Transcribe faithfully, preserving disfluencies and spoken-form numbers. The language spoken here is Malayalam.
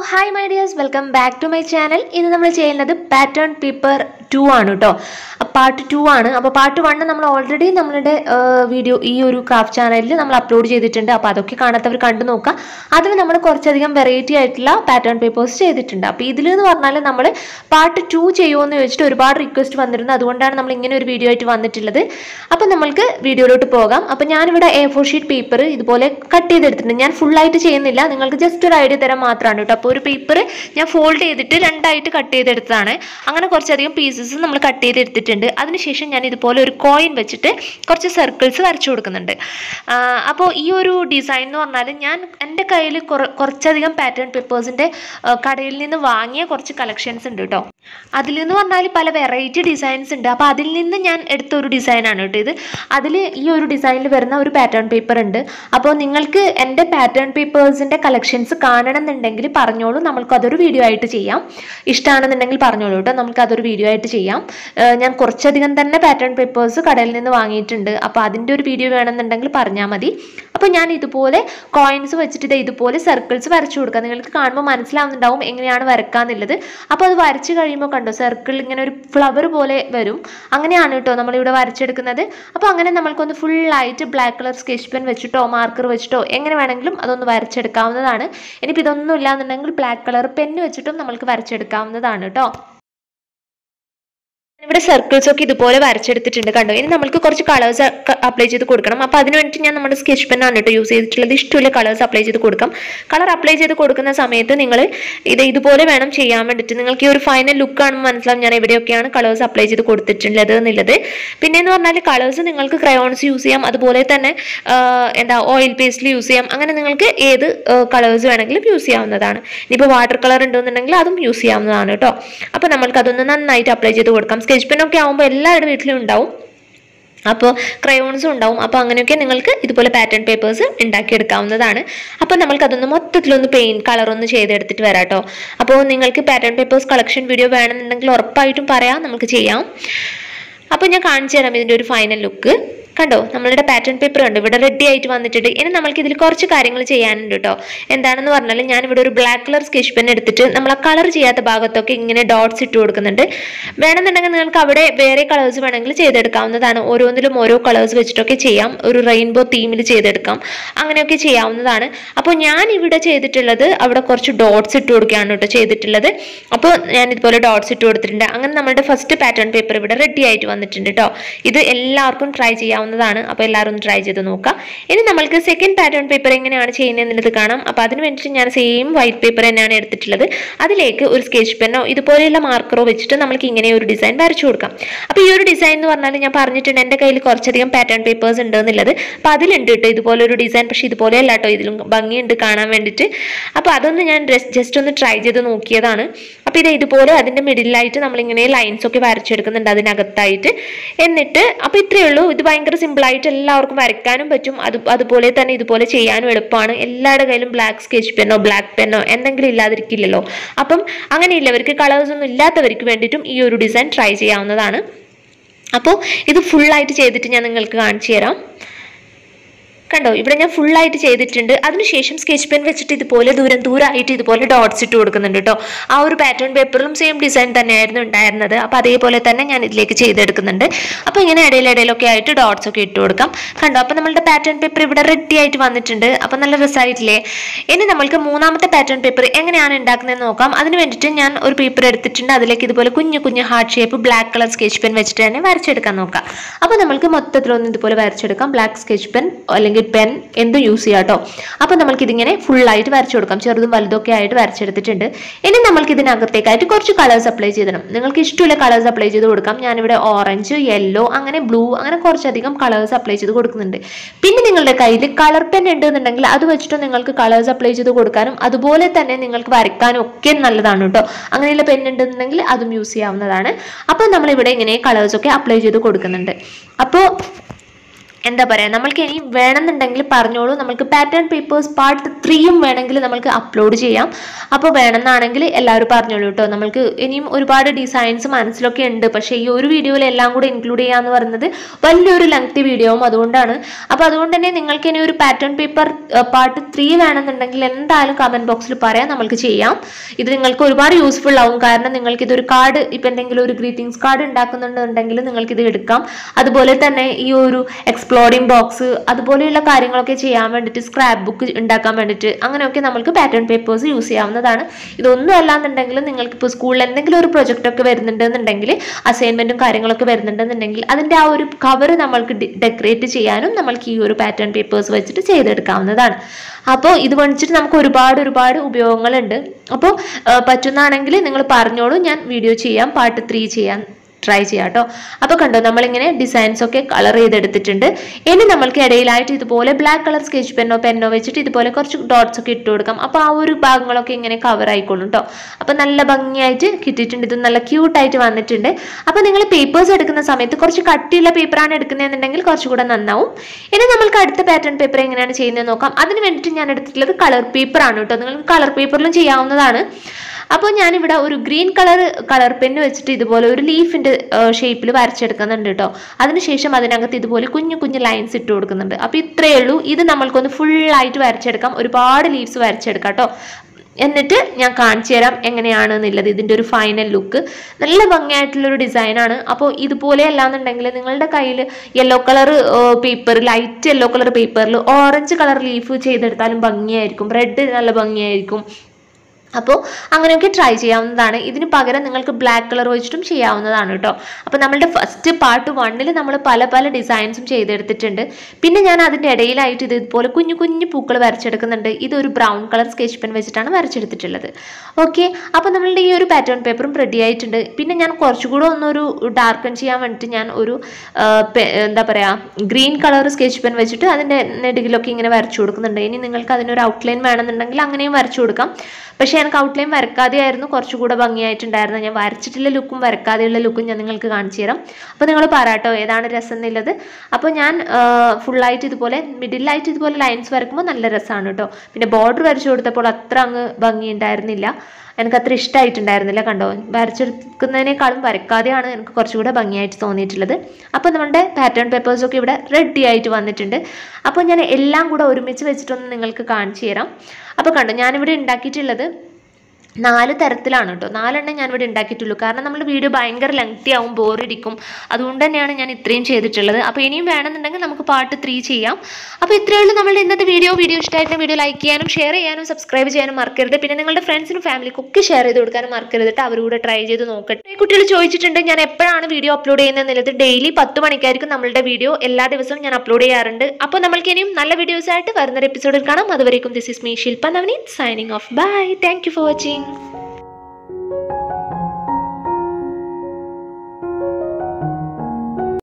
Hi my dears, welcome back to my channel. ഇന്ന് നമ്മൾ ചെയ്യുന്നത് പാറ്റേൺ പേപ്പർ ടു ആണ് കേട്ടോ. പാർട്ട് ടു ആണ്. അപ്പോൾ പാർട്ട് വൺ നമ്മൾ ഓൾറെഡി നമ്മളുടെ വീഡിയോ ഈ ഒരു ക്രാഫ്റ്റ് ചാനലിൽ നമ്മൾ അപ്ലോഡ് ചെയ്തിട്ടുണ്ട്. അപ്പോൾ അതൊക്കെ കാണാത്തവർ കണ്ടു നോക്കുക. അതിൽ നമ്മൾ കുറച്ചധികം വെറൈറ്റി ആയിട്ടുള്ള പാറ്റേൺ പേപ്പേഴ്സ് ചെയ്തിട്ടുണ്ട്. അപ്പോൾ ഇതിലെന്ന് പറഞ്ഞാൽ നമ്മൾ പാർട്ട് ടു ചെയ്യുമെന്ന് ചോദിച്ചിട്ട് ഒരുപാട് റിക്വസ്റ്റ് വന്നിരുന്നു. അതുകൊണ്ടാണ് നമ്മൾ ഇങ്ങനെ ഒരു വീഡിയോ ആയിട്ട് വന്നിട്ടുള്ളത്. അപ്പോൾ നമ്മൾക്ക് വീഡിയോയിലോട്ട് പോകാം. അപ്പോൾ ഞാനിവിടെ എ ഫോർ ഷീറ്റ് പേപ്പർ ഇതുപോലെ കട്ട് ചെയ്തെടുത്തിട്ടുണ്ട്. ഞാൻ ഫുള്ളായിട്ട് ചെയ്യുന്നില്ല, നിങ്ങൾക്ക് ജസ്റ്റ് ഒരു ഐഡിയ തരാൻ മാത്രമാണ് കേട്ടോ. അപ്പോൾ ഒരു പേപ്പർ ഞാൻ ഫോൾഡ് ചെയ്തിട്ട് രണ്ടായിട്ട് കട്ട് ചെയ്തെടുത്തതാണ്. അങ്ങനെ കുറച്ചധികം പീസസ് നമ്മൾ കട്ട് ചെയ്തെടുത്തിട്ടുണ്ട്. അതിനുശേഷം ഞാൻ ഇതുപോലെ ഒരു കോയിൻ വെച്ചിട്ട് കുറച്ച് സർക്കിൾസ് വരച്ചു കൊടുക്കുന്നുണ്ട്. അപ്പോൾ ഈ ഒരു ഡിസൈൻ എന്ന് പറഞ്ഞാൽ ഞാൻ എൻ്റെ കയ്യിൽ കുറച്ചധികം പാറ്റേൺ പേപ്പേഴ്സിൻ്റെ കടയിൽ നിന്ന് വാങ്ങിയ കുറച്ച് കളക്ഷൻസ് ഉണ്ട് കേട്ടോ. അതിൽ നിന്ന് പറഞ്ഞാൽ പല വെറൈറ്റി ഡിസൈൻസ് ഉണ്ട്. അപ്പോൾ അതിൽ നിന്ന് ഞാൻ എടുത്ത ഒരു ഡിസൈനാണ് കേട്ടോ ഇത്. അതിൽ ഈ ഒരു ഡിസൈനിൽ വരുന്ന ഒരു പാറ്റേൺ പേപ്പർ ഉണ്ട്. അപ്പോൾ നിങ്ങൾക്ക് എൻ്റെ പാറ്റേൺ പേപ്പേഴ്സിൻ്റെ കളക്ഷൻസ് കാണണം എന്നുണ്ടെങ്കിൽ പറഞ്ഞോളൂ, നമ്മൾക്കതൊരു വീഡിയോ ആയിട്ട് ചെയ്യാം. ഇഷ്ടമാണെന്നുണ്ടെങ്കിൽ പറഞ്ഞോളൂ കേട്ടോ, നമുക്കതൊരു വീഡിയോ ആയിട്ട് ചെയ്യാം. ഞാൻ കുറച്ചധികം തന്നെ പാറ്റേൺ പേപ്പേഴ്സ് കടയിൽ നിന്ന് വാങ്ങിയിട്ടുണ്ട്. അപ്പോൾ അതിൻ്റെ ഒരു വീഡിയോ വേണമെന്നുണ്ടെങ്കിൽ പറഞ്ഞാൽ മതി. അപ്പോൾ ഞാൻ ഇതുപോലെ കോയിൻസ് വെച്ചിട്ട് ഇത് ഇതുപോലെ സർക്കിൾസ് വരച്ചു കൊടുക്കുക. നിങ്ങൾക്ക് കാണുമ്പോൾ മനസ്സിലാവുന്നുണ്ടാവും എങ്ങനെയാണ് വരക്കാന്നുള്ളത്. അപ്പോൾ അത് വരച്ച് കഴിയുമ്പോൾ കണ്ടോ സർക്കിൾ ഇങ്ങനെ ഒരു ഫ്ലവർ പോലെ വരും. അങ്ങനെയാണ് കേട്ടോ നമ്മളിവിടെ വരച്ചെടുക്കുന്നത്. അപ്പോൾ അങ്ങനെ നമ്മൾക്കൊന്ന് ഫുള്ളായിട്ട് ബ്ലാക്ക് കളർ സ്കെച്ച് പെൻ വെച്ചിട്ടോ മാർക്കർ വെച്ചിട്ടോ എങ്ങനെ വേണമെങ്കിലും അതൊന്ന് വരച്ചെടുക്കാവുന്നതാണ്. ഇനിയിപ്പോൾ ഇതൊന്നും ഇല്ലാന്നുണ്ടെങ്കിൽ ബ്ലാക്ക് കളർ പെന്ന് വെച്ചിട്ടും നമ്മൾക്ക് വരച്ചെടുക്കാവുന്നതാണ് കേട്ടോ. ഇവിടെ സർക്കിൾസ് ഒക്കെ ഇതുപോലെ വരച്ചെടുത്തിട്ടുണ്ട് കണ്ടോ. ഇനി നമുക്ക് കുറച്ച് കളേഴ്സ് അപ്ലൈ ചെയ്ത് കൊടുക്കണം. അപ്പോൾ അതിന് വേണ്ടിയിട്ട് ഞാൻ നമ്മുടെ സ്കെച്ച് പെന്നാണ് കേട്ടോ യൂസ് ചെയ്തിട്ടുള്ളത്. ഇഷ്ടമുള്ള കളേഴ്സ് അപ്ലൈ ചെയ്ത് കൊടുക്കാം. കളർ അപ്ലൈ ചെയ്ത് കൊടുക്കുന്ന സമയത്ത് നിങ്ങൾ ഇത് ഇതുപോലെ വേണം ചെയ്യാൻ വേണ്ടിയിട്ട്. നിങ്ങൾക്ക് ഈ ഒരു ഫൈനൽ ലുക്ക് കാണുമ്പോൾ മനസ്സിലാവും ഞാൻ എവിടെയൊക്കെയാണ് കളേഴ്സ് അപ്ലൈ ചെയ്ത് കൊടുത്തിട്ടുള്ളത് എന്നുള്ളത്. പിന്നെയെന്ന് പറഞ്ഞാൽ കളേഴ്സ് നിങ്ങൾക്ക് ക്രയോൺസ് യൂസ് ചെയ്യാം, അതുപോലെ തന്നെ എന്താ ഓയിൽ പേസ്റ്റിൽ യൂസ് ചെയ്യാം. അങ്ങനെ നിങ്ങൾക്ക് ഏത് കളേഴ്സ് വേണമെങ്കിലും യൂസ് ചെയ്യാവുന്നതാണ്. ഇനിയിപ്പോൾ വാട്ടർ കളർ ഉണ്ടെന്നുണ്ടെങ്കിൽ അതും യൂസ് ചെയ്യാവുന്നതാണ് കേട്ടോ. അപ്പോൾ നമ്മൾക്ക് അതൊന്ന് നന്നായിട്ട് അപ്ലൈ ചെയ്ത് കൊടുക്കാം. സ്കെച്ച് പെന്നൊക്കെ ആകുമ്പോൾ എല്ലാവരുടെ വീട്ടിലും ഉണ്ടാവും, അപ്പോൾ ക്രയോൺസും ഉണ്ടാവും. അപ്പോൾ അങ്ങനെയൊക്കെ നിങ്ങൾക്ക് ഇതുപോലെ പാറ്റേൺ പേപ്പേഴ്സ് ഉണ്ടാക്കിയെടുക്കാവുന്നതാണ്. അപ്പോൾ നമ്മൾക്കതൊന്ന് മൊത്തത്തിലൊന്ന് പെയിൻറ്റ് കളറൊന്ന് ചെയ്തെടുത്തിട്ട് വരാം കേട്ടോ. അപ്പോൾ നിങ്ങൾക്ക് പാറ്റേൺ പേപ്പേഴ്സ് കളക്ഷൻ വീഡിയോ വേണമെന്നുണ്ടെങ്കിൽ ഉറപ്പായിട്ടും പറയാം, നമുക്ക് ചെയ്യാം. അപ്പോൾ ഞാൻ കാണിച്ചു തരാം ഇതിൻ്റെ ഒരു ഫൈനൽ ലുക്ക്. കണ്ടോ നമ്മളുടെ പാറ്റേൺ പേപ്പർ ഉണ്ട് ഇവിടെ റെഡി ആയിട്ട് വന്നിട്ടുണ്ട്. ഇനി നമ്മൾക്ക് ഇതിൽ കുറച്ച് കാര്യങ്ങൾ ചെയ്യാനുണ്ട് കേട്ടോ. എന്താണെന്ന് പറഞ്ഞാൽ ഞാനിവിടെ ഒരു ബ്ലാക്ക് കളർ സ്കെച്ച് പെൻ എടുത്തിട്ട് നമ്മൾ ആ കളർ ചെയ്യാത്ത ഭാഗത്തൊക്കെ ഇങ്ങനെ ഡോട്ട്സ് ഇട്ട് കൊടുക്കുന്നുണ്ട്. വേണമെന്നുണ്ടെങ്കിൽ നിങ്ങൾക്ക് അവിടെ വേറെ കളേഴ്സ് വേണമെങ്കിൽ ചെയ്തെടുക്കാവുന്നതാണ്. ഓരോന്നിലും ഓരോ കളേഴ്സ് വെച്ചിട്ടൊക്കെ ചെയ്യാം. ഒരു റെയിൻബോ തീമിൽ ചെയ്തെടുക്കാം, അങ്ങനെയൊക്കെ ചെയ്യാവുന്നതാണ്. അപ്പോൾ ഞാൻ ഇവിടെ ചെയ്തിട്ടുള്ളത് അവിടെ കുറച്ച് ഡോട്ട്സ് ഇട്ട് കൊടുക്കുകയാണ് കേട്ടോ ചെയ്തിട്ടുള്ളത്. അപ്പോൾ ഞാൻ ഇതുപോലെ ഡോട്ട്സ് ഇട്ട് കൊടുത്തിട്ടുണ്ട്. അങ്ങനെ നമ്മുടെ ഫസ്റ്റ് പാറ്റേൺ പേപ്പർ ഇവിടെ റെഡി ആയിട്ട് വന്നിട്ടുണ്ട് കേട്ടോ. ഇത് എല്ലാവർക്കും ട്രൈ ചെയ്യാവുന്ന താണ്. അപ്പോൾ എല്ലാവരും ഒന്ന് ട്രൈ ചെയ്ത് നോക്കാം. ഇനി നമ്മൾക്ക് സെക്കൻഡ് പാറ്റേൺ പേപ്പർ എങ്ങനെയാണ് ചെയ്യുന്നത് എന്നുള്ളത് കാണാം. അപ്പോൾ അതിന് വേണ്ടിയിട്ട് ഞാൻ സെയിം വൈറ്റ് പേപ്പർ തന്നെയാണ് എടുത്തിട്ടുള്ളത്. അതിലേക്ക് ഒരു സ്കെച്ച് പെന്നോ ഇതുപോലെയുള്ള മാർക്കറോ വെച്ചിട്ട് നമ്മൾക്ക് ഇങ്ങനെ ഒരു ഡിസൈൻ വരച്ചു കൊടുക്കാം. അപ്പോൾ ഈ ഒരു ഡിസൈൻ എന്ന് പറഞ്ഞാൽ ഞാൻ പറഞ്ഞിട്ടുണ്ട് എൻ്റെ കയ്യിൽ കുറച്ചധികം പാറ്റേൺ പേപ്പേഴ്സ് ഉണ്ട് എന്നുള്ളത്. അപ്പോൾ അതിലുണ്ട് കേട്ടോ ഇതുപോലെ ഒരു ഡിസൈൻ. പക്ഷേ ഇതുപോലെ അല്ല കേട്ടോ, ഇതിലും ഭംഗിയുണ്ട് കാണാൻ വേണ്ടിയിട്ട്. അപ്പോൾ അതൊന്ന് ഞാൻ ജസ്റ്റ് ഒന്ന് ട്രൈ ചെയ്ത് നോക്കിയതാണ്. അപ്പോൾ ഇത് ഇതുപോലെ അതിൻ്റെ മിഡിലായിട്ട് നമ്മളിങ്ങനെ ലൈൻസ് ഒക്കെ വരച്ചെടുക്കുന്നുണ്ട് അതിനകത്തായിട്ട്. എന്നിട്ട് അപ്പോൾ ഇത്രയേ ഉള്ളൂ. ഇത് ഭയങ്കര സിമ്പിളായിട്ട് എല്ലാവർക്കും വരയ്ക്കാനും പറ്റും. അത് അതുപോലെ തന്നെ ഇതുപോലെ ചെയ്യാനും എളുപ്പമാണ്. എല്ലാവരുടെ കയ്യിലും ബ്ലാക്ക് സ്കെച്ച് പെന്നോ ബ്ലാക്ക് പെന്നോ എന്തെങ്കിലും ഇല്ലാതിരിക്കില്ലല്ലോ. അപ്പം അങ്ങനെയില്ലവർക്ക് കളേഴ്സ് ഒന്നും ഇല്ലാത്തവർക്ക് വേണ്ടിയിട്ടും ഈ ഒരു ഡിസൈൻ ട്രൈ ചെയ്യാവുന്നതാണ്. അപ്പോൾ ഇത് ഫുള്ളായിട്ട് ചെയ്തിട്ട് ഞാൻ നിങ്ങൾക്ക് കാണിച്ചു തരാം. കണ്ടോ ഇവിടെ ഞാൻ ഫുള്ളായിട്ട് ചെയ്തിട്ടുണ്ട്. അതിനുശേഷം സ്കെച്ച് പെൻ വെച്ചിട്ട് ഇതുപോലെ ദൂരം ദൂരമായിട്ട് ഇതുപോലെ ഡോട്ട്സ് ഇട്ട് കൊടുക്കുന്നുണ്ട് കേട്ടോ. ആ ഒരു പാറ്റേൺ പേപ്പറിലും സെയിം ഡിസൈൻ തന്നെയായിരുന്നു ഉണ്ടായിരുന്നത്. അപ്പോൾ അതേപോലെ തന്നെ ഞാൻ ഇതിലേക്ക് ചെയ്തെടുക്കുന്നുണ്ട്. അപ്പോൾ ഇങ്ങനെ ഇടയിലിടയിലൊക്കെ ആയിട്ട് ഡോട്ട്സ് ഒക്കെ ഇട്ട് കൊടുക്കാം. കണ്ടോ അപ്പോൾ നമ്മളുടെ പാറ്റേൺ പേപ്പർ ഇവിടെ റെഡി ആയിട്ട് വന്നിട്ടുണ്ട്. അപ്പോൾ നല്ല രസമായിട്ടില്ലേ. ഇനി നമ്മൾക്ക് മൂന്നാമത്തെ പാറ്റേൺ പേപ്പർ എങ്ങനെയാണ് ഉണ്ടാക്കുന്നതെന്ന് നോക്കാം. അതിന് വേണ്ടിയിട്ട് ഞാൻ ഒരു പേപ്പർ എടുത്തിട്ടുണ്ട്. അതിലേക്ക് ഇതുപോലെ കുഞ്ഞു കുഞ്ഞു heart shape black colour sketch pen വെച്ചിട്ട് തന്നെ വരച്ചെടുക്കാൻ നോക്കാം. അപ്പോൾ നമ്മൾക്ക് മൊത്തത്തിലൊന്നും ഇതുപോലെ വരച്ചെടുക്കാം. ബ്ലാക്ക് സ്കെച്ച് പെൻ അല്ലെങ്കിൽ പെൻ എന്തും യൂസ് ചെയ്യാം കേട്ടോ. അപ്പോൾ നമ്മൾക്ക് ഇതിങ്ങനെ ഫുള്ളായിട്ട് വരച്ചു കൊടുക്കാം. ചെറുതും വലുതൊക്കെ ആയിട്ട് വരച്ചെടുത്തിട്ടുണ്ട്. ഇനി നമ്മൾക്ക് ഇതിനകത്തേക്കായിട്ട് കുറച്ച് കളേഴ്സ് അപ്ലൈ ചെയ്തിടണം. നിങ്ങൾക്ക് ഇഷ്ടമുള്ള കളേഴ്സ് അപ്ലൈ ചെയ്ത് കൊടുക്കാം. ഞാനിവിടെ ഓറഞ്ച്, യെല്ലോ, അങ്ങനെ ബ്ലൂ, അങ്ങനെ കുറച്ചധികം കളേഴ്സ് അപ്ലൈ ചെയ്ത് കൊടുക്കുന്നുണ്ട്. പിന്നെ നിങ്ങളുടെ കയ്യിൽ കളർ പെൻ ഉണ്ടെന്നുണ്ടെങ്കിൽ അത് വെച്ചിട്ട് നിങ്ങൾക്ക് കളേഴ്സ് അപ്ലൈ ചെയ്ത് കൊടുക്കാനും അതുപോലെ തന്നെ നിങ്ങൾക്ക് വരയ്ക്കാനും ഒക്കെ നല്ലതാണ് കേട്ടോ. അങ്ങനെയുള്ള പെൻ ഉണ്ടെന്നുണ്ടെങ്കിൽ അതും യൂസ് ചെയ്യാവുന്നതാണ്. അപ്പോൾ നമ്മളിവിടെ ഇങ്ങനെ കളേഴ്സൊക്കെ അപ്ലൈ ചെയ്ത് കൊടുക്കുന്നുണ്ട്. അപ്പോൾ എന്താ പറയുക, നമ്മൾക്ക് ഇനി വേണമെന്നുണ്ടെങ്കിൽ പറഞ്ഞോളൂ. നമുക്ക് പാറ്റേൺ പേപ്പേഴ്സ് പാർട്ട് ത്രീയും വേണമെങ്കിൽ നമ്മൾക്ക് അപ്ലോഡ് ചെയ്യാം. അപ്പോൾ വേണമെന്നാണെങ്കിൽ എല്ലാവരും പറഞ്ഞോളൂ കേട്ടോ. നമ്മൾക്ക് ഇനിയും ഒരുപാട് ഡിസൈൻസ് മനസ്സിലൊക്കെ ഉണ്ട്. പക്ഷേ ഈ ഒരു വീഡിയോയിൽ എല്ലാം കൂടെ ഇൻക്ലൂഡ് ചെയ്യാന്ന് പറയുന്നത് വലിയൊരു ലെങ്തി വീഡിയോ ആവും. അതുകൊണ്ടാണ്. അപ്പോൾ അതുകൊണ്ട് തന്നെ നിങ്ങൾക്ക് ഇനി ഒരു പാറ്റേൺ പേപ്പർ പാർട്ട് ത്രീ വേണമെന്നുണ്ടെങ്കിൽ എന്തായാലും കമൻറ്റ് ബോക്സിൽ പറയാം, നമ്മൾക്ക് ചെയ്യാം. ഇത് നിങ്ങൾക്ക് ഒരുപാട് യൂസ്ഫുൾ ആവും. കാരണം നിങ്ങൾക്ക് ഇതൊരു കാർഡ്, ഇപ്പം എന്തെങ്കിലും ഒരു ഗ്രീറ്റിംഗ്സ് കാർഡ് ഉണ്ടാക്കുന്നുണ്ടെങ്കിൽ നിങ്ങൾക്ക് ഇത് എടുക്കാം. അതുപോലെ തന്നെ ഈ ഒരു എക്സ്പ്ലോറിംഗ് ബോക്സ് അതുപോലെയുള്ള കാര്യങ്ങളൊക്കെ ചെയ്യാൻ വേണ്ടിയിട്ട്, സ്ക്രാപ്പ് ബുക്ക് ഉണ്ടാക്കാൻ വേണ്ടിയിട്ട്, അങ്ങനെയൊക്കെ നമുക്ക് പാറ്റേൺ പേപ്പേഴ്സ് യൂസ് ചെയ്യാവുന്നതാണ്. ഇതൊന്നും അല്ലാന്നുണ്ടെങ്കിൽ നിങ്ങൾക്ക് ഇപ്പോൾ സ്കൂളിൽ എന്തെങ്കിലും ഒരു പ്രൊജക്റ്റ് ഒക്കെ വരുന്നുണ്ടെന്നുണ്ടെങ്കിൽ, അസൈൻമെന്റും കാര്യങ്ങളൊക്കെ വരുന്നുണ്ടെന്നുണ്ടെങ്കിൽ അതിൻ്റെ ആ ഒരു കവർ നമ്മൾക്ക് ഡെക്കറേറ്റ് ചെയ്യാനും നമ്മൾക്ക് ഈ ഒരു പാറ്റേൺ പേപ്പേഴ്സ് വെച്ചിട്ട് ചെയ്തെടുക്കാവുന്നതാണ്. അപ്പോൾ ഇത് വെച്ചിട്ട് നമുക്ക് ഒരുപാട് ഒരുപാട് ഉപയോഗങ്ങളുണ്ട്. അപ്പോൾ പറ്റുന്നതാണെങ്കിൽ നിങ്ങൾ പറഞ്ഞോളൂ, ഞാൻ വീഡിയോ ചെയ്യാം, പാർട്ട് ത്രീ ചെയ്യാൻ ട്രൈ ചെയ്യാം കേട്ടോ. അപ്പോൾ കണ്ടോ, നമ്മളിങ്ങനെ ഡിസൈൻസ് ഒക്കെ കളർ ചെയ്തെടുത്തിട്ടുണ്ട്. ഇനി നമ്മൾക്ക് ഇടയിലായിട്ട് ഇതുപോലെ ബ്ലാക്ക് കളർ സ്കെച്ച് പെന്നോ പെന്നോ വെച്ചിട്ട് ഇതുപോലെ കുറച്ച് ഡോട്ട്സ് ഒക്കെ ഇട്ട് കൊടുക്കാം. അപ്പോൾ ആ ഒരു ഭാഗങ്ങളൊക്കെ ഇങ്ങനെ കവർ ആയിക്കോളും കേട്ടോ. അപ്പോൾ നല്ല ഭംഗിയായിട്ട് കിട്ടിയിട്ടുണ്ട്. ഇത് നല്ല ക്യൂട്ടായിട്ട് വന്നിട്ടുണ്ട്. അപ്പോൾ നിങ്ങൾ പേപ്പേഴ്സ് എടുക്കുന്ന സമയത്ത് കുറച്ച് കട്ടിയുള്ള പേപ്പറാണ് എടുക്കുന്നതെന്നുണ്ടെങ്കിൽ കുറച്ചുകൂടെ നന്നാവും. ഇനി നമ്മൾക്ക് അടുത്ത പാറ്റേൺ പേപ്പർ എങ്ങനെയാണ് ചെയ്യുന്നത് നോക്കാം. അതിന് വേണ്ടിയിട്ട് ഞാൻ എടുത്തിട്ടുള്ളത് കളർ പേപ്പറാണ് കേട്ടോ. നിങ്ങൾക്ക് കളർ പേപ്പറിലും ചെയ്യാവുന്നതാണ്. അപ്പോൾ ഞാനിവിടെ ഒരു ഗ്രീൻ കളർ കളർ പെന്ന് വെച്ചിട്ട് ഇതുപോലെ ഒരു ലീഫിൻ്റെ ഷേപ്പിൽ വരച്ചെടുക്കുന്നുണ്ട് കേട്ടോ. അതിനുശേഷം അതിനകത്ത് ഇതുപോലെ കുഞ്ഞു കുഞ്ഞു ലൈൻസ് ഇട്ട് കൊടുക്കുന്നുണ്ട്. അപ്പോൾ ഇത്രയേ ഉള്ളൂ. ഇത് നമ്മൾക്കൊന്ന് ഫുള്ളായിട്ട് വരച്ചെടുക്കാം. ഒരുപാട് ലീവ്സ് വരച്ചെടുക്കാം കേട്ടോ. എന്നിട്ട് ഞാൻ കാണിച്ചു തരാം എങ്ങനെയാണെന്നുള്ളത്, ഇതിൻ്റെ ഒരു ഫൈനൽ ലുക്ക്. നല്ല ഭംഗിയായിട്ടുള്ളൊരു ഡിസൈനാണ്. അപ്പോൾ ഇതുപോലെ അല്ലാന്നുണ്ടെങ്കിൽ നിങ്ങളുടെ കയ്യിൽ yellow colour paper, light yellow colour പേപ്പറിൽ ഓറഞ്ച് കളർ ലീഫ് ചെയ്തെടുത്താലും ഭംഗിയായിരിക്കും. റെഡ് നല്ല ഭംഗിയായിരിക്കും. അപ്പോൾ അങ്ങനെയൊക്കെ ട്രൈ ചെയ്യാവുന്നതാണ്. ഇതിന് പകരം നിങ്ങൾക്ക് ബ്ലാക്ക് കളർ വെച്ചിട്ടും ചെയ്യാവുന്നതാണ് കേട്ടോ. അപ്പോൾ നമ്മളുടെ ഫസ്റ്റ് പാർട്ട് വണ്ണിൽ നമ്മൾ പല പല ഡിസൈൻസും ചെയ്തെടുത്തിട്ടുണ്ട്. പിന്നെ ഞാൻ അതിൻ്റെ ഇടയിലായിട്ട് ഇതുപോലെ കുഞ്ഞു കുഞ്ഞു പൂക്കൾ വരച്ചെടുക്കുന്നുണ്ട്. ഇതൊരു ബ്രൗൺ കളർ സ്കെച്ച് പെൻ വെച്ചിട്ടാണ് വരച്ചെടുത്തിട്ടുള്ളത്. ഓക്കെ, അപ്പോൾ നമ്മളുടെ ഈ ഒരു പാറ്റേൺ പേപ്പറും റെഡി ആയിട്ടുണ്ട്. പിന്നെ ഞാൻ കുറച്ചുകൂടെ ഒന്നൊരു ഡാർക്കൺ ചെയ്യാൻ വേണ്ടിയിട്ട് ഞാൻ ഒരു എന്താ പറയുക ഗ്രീൻ കളർ സ്കെച്ച് പെൻ വെച്ചിട്ട് അതിൻ്റെ നെടുകിലൊക്കെ ഇങ്ങനെ വരച്ചു കൊടുക്കുന്നുണ്ട്. ഇനി നിങ്ങൾക്ക് അതിനൊരു ഔട്ട്ലൈൻ വേണമെന്നുണ്ടെങ്കിൽ അങ്ങനെയും വരച്ചു കൊടുക്കാം. പക്ഷേ എനിക്ക് ഔട്ട്ലൈൻ വരക്കാതെയായിരുന്നു കുറച്ചുകൂടെ ഭംഗിയായിട്ടുണ്ടായിരുന്നു. ഞാൻ വരച്ചിട്ടുള്ള ലുക്കും വരക്കാതെയുള്ള ലുക്കും ഞാൻ നിങ്ങൾക്ക് കാണിച്ചു തരാം. അപ്പോൾ നിങ്ങൾ പറയാട്ടോ ഏതാണ് രസം എന്നുള്ളത്. അപ്പോൾ ഞാൻ ഫുള്ളായിട്ട് ഇതുപോലെ മിഡിലായിട്ട് ഇതുപോലെ ലൈൻസ് വരക്കുമ്പോൾ നല്ല രസമാണ് കേട്ടോ. പിന്നെ ബോർഡർ വരച്ചു കൊടുത്തപ്പോൾ അത്ര അങ്ങ് ഭംഗി ഉണ്ടായിരുന്നില്ല, എനിക്കത്ര ഇഷ്ടമായിട്ടുണ്ടായിരുന്നില്ല. കണ്ടോ, വരച്ചെടുക്കുന്നതിനേക്കാളും വരക്കാതെയാണ് എനിക്ക് കുറച്ചുകൂടെ ഭംഗിയായിട്ട് തോന്നിയിട്ടുള്ളത്. അപ്പോൾ നമ്മുടെ പാറ്റേൺ പേപ്പേഴ്സൊക്കെ ഇവിടെ റെഡി ആയിട്ട് വന്നിട്ടുണ്ട്. അപ്പോൾ ഞാൻ എല്ലാം കൂടെ ഒരുമിച്ച് വെച്ചിട്ടൊന്ന് നിങ്ങൾക്ക് കാണിച്ചു തരാം. അപ്പോൾ കണ്ടോ, ഞാനിവിടെ ഉണ്ടാക്കിയിട്ടുള്ളത് നാല് തരത്തിലാണ് കേട്ടോ. നാലെണ്ണം ഞാനിവിടെ ഉണ്ടാക്കിയിട്ടുള്ളൂ. കാരണം നമ്മുടെ വീഡിയോ ഭയങ്കര ലെങ്തി ആവും, ബോറടിക്കും. അതുകൊണ്ട് തന്നെയാണ് ഞാൻ ഇത്രയും ചെയ്തിട്ടുള്ളത്. അപ്പോൾ ഇനിയും വേണമെന്നുണ്ടെങ്കിൽ നമുക്ക് പാർട്ട് ത്രീ ചെയ്യാം. അപ്പോൾ ഇത്രയേ ഉള്ളൂ നമ്മളുടെ ഇന്നത്തെ വീഡിയോ. വീഡിയോ ഇഷ്ടമായിട്ടുള്ള വീഡിയോ ലൈക്ക് ചെയ്യാനും ഷെയർ ചെയ്യാനും സബ്സ്ക്രൈബ് ചെയ്യാനും മറക്കരുത്. പിന്നെ നിങ്ങളുടെ ഫ്രണ്ട്സിനും ഫാമിലിക്കും ഒക്കെ ഷെയർ ചെയ്ത് കൊടുക്കാനും മറക്കരുതിട്ട് അവരോട് ട്രൈ ചെയ്ത് നോക്കട്ടെ. കുട്ടികൾ ചോദിച്ചിട്ടുണ്ട് ഞാൻ എപ്പോഴാണ് വീഡിയോ അപ്ലോഡ് ചെയ്യുന്നത്. ഡെയിലി പത്ത് മണിക്കായിരിക്കും നമ്മളുടെ വീഡിയോ എല്ലാ ദിവസവും ഞാൻ അപ്ലോഡ് ചെയ്യാറുണ്ട്. അപ്പോൾ നമ്മൾക്ക് ഇനിയും നല്ല വീഡിയോസ് ആയിട്ട് വരുന്നൊരു എപ്പിസോഡിൽ കാണാം. അതുവരേക്കും this is me Shilpa Navneeth signing off. Bye. Thank you for watching.